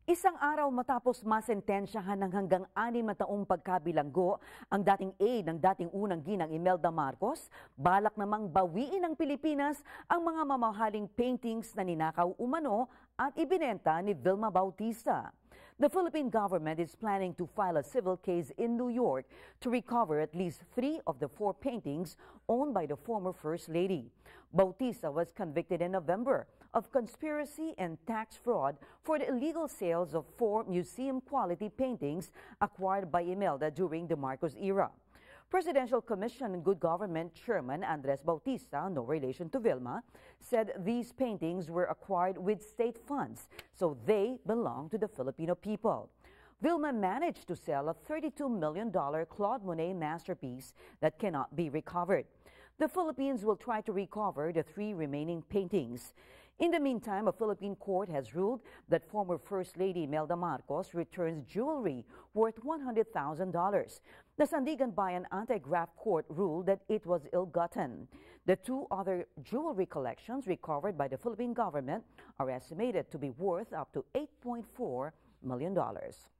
Isang araw matapos masentensyahan ng hanggang 6 na taong pagkabilanggo ang dating aide ng dating unang ginang Imelda Marcos, balak namang bawiin ng Pilipinas ang mga mamahaling paintings na ninakaw umano at ibinenta ni Vilma Bautista. The Philippine government is planning to file a civil case in New York to recover at least 3 of the 4 paintings owned by the former First Lady. Bautista was convicted in November of conspiracy and tax fraud for the illegal sales of 4 museum-quality paintings acquired by Imelda during the Marcos era. Presidential Commission on Good Government Chairman Andres Bautista, no relation to Vilma, said these paintings were acquired with state funds, so they belong to the Filipino people. Vilma managed to sell a $32 million Claude Monet masterpiece that cannot be recovered. The Philippines will try to recover the 3 remaining paintings. In the meantime, a Philippine court has ruled that former First Lady Imelda Marcos returns jewelry worth $100,000. The Sandigan Bayan Anti-Graft Court ruled that it was ill-gotten. The 2 other jewelry collections recovered by the Philippine government are estimated to be worth up to $8.4 million.